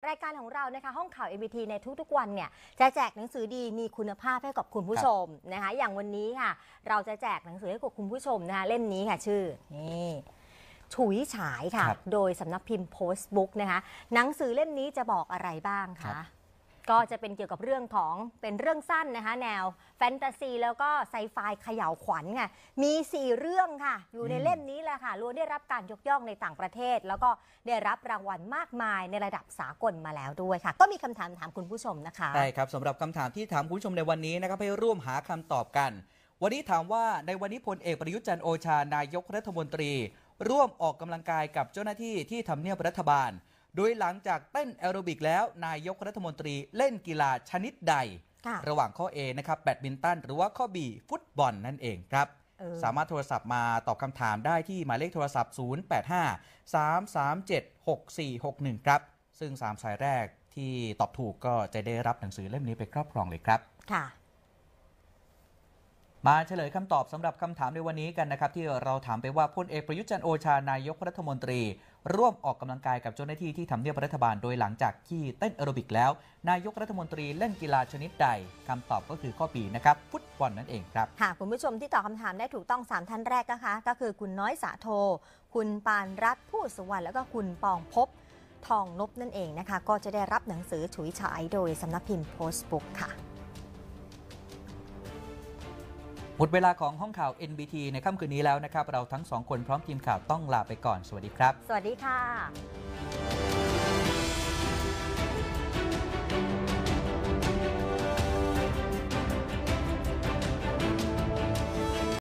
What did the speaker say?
รายการของเรานะคะห้องข่าว MBT ในทุกๆวันเนี่ยจะแจกหนังสือดีมีคุณภาพให้กับคุณผู้ชมนะคะอย่างวันนี้ค่ะเราจะแจกหนังสือให้กับคุณผู้ชมนะคะเล่มนี้ค่ะชื่อนี่ฉุยฉายค่ะโดยสำนักพิมพ์ Postbook นะคะหนังสือเล่มนี้จะบอกอะไรบ้างคะก็จะเป็นเกี่ยวกับเรื่องของเป็นเรื่องสั้นนะคะแนวแฟนตาซีแล้วก็ไซไฟเขย่าวขวัญค่ะมี4เรื่องค่ะอยู่ในเล่มนี้แหละค่ะล้วนได้รับการยกย่องในต่างประเทศแล้วก็ได้รับรางวัลมากมายในระดับสากลมาแล้วด้วยค่ะก็มีคำถามถามคุณผู้ชมนะคะใช่ครับสำหรับคำถามที่ถามคุณผู้ชมในวันนี้นะครับให้ร่วมหาคำตอบกันวันนี้ถามว่าในวันนี้พลเอกประยุทธ์จันทร์โอชานายกรัฐมนตรีร่วมออกกำลังกายกับเจ้าหน้าที่ที่ทำเนียบรัฐบาลโดยหลังจากเต้นแอโรบิกแล้วนายกรัฐมนตรีเล่นกีฬาชนิดใดระหว่างข้อ A นะครับแบดมินตันหรือว่าข้อ B ฟุตบอลนั่นเองครับสามารถโทรศัพท์มาตอบคำถามได้ที่หมายเลขโทรศัพท์ 0853376461 ครับซึ่ง3 สายแรกที่ตอบถูกก็จะได้รับหนังสือเล่มนี้ไปครอบครองเลยครับค่ะมาเฉลยคำตอบสำหรับคำถามในวันนี้กันนะครับที่เราถามไปว่าพลเอกประยุทธ์จันทร์โอชานายกรัฐมนตรีร่วมออกกำลังกายกับเจ้าหน้าที่ที่ทำเนียบรัฐบาลโดยหลังจากที่เต้นแอโรบิกแล้วนายกรัฐมนตรีเล่นกีฬาชนิดใดคำตอบก็คือข้อ B นะครับฟุตบอลนั่นเองครับค่ะคุณผู้ชมที่ตอบคำถามได้ถูกต้อง3ท่านแรกนะคะก็คือคุณน้อยสาโทคุณปานรัตน์ผู้สุวรรณแล้วก็คุณปองภพทองนพนั่นเองนะคะก็จะได้รับหนังสือฉุยฉายโดยสำนักพิมพ์ Postbook ค่ะหมดเวลาของห้องข่าว NBT ในค่ำคืนนี้แล้วนะครับเราทั้ง2คนพร้อมทีมข่าวต้องลาไปก่อนสวัสดีครับสวัสดีค่ะ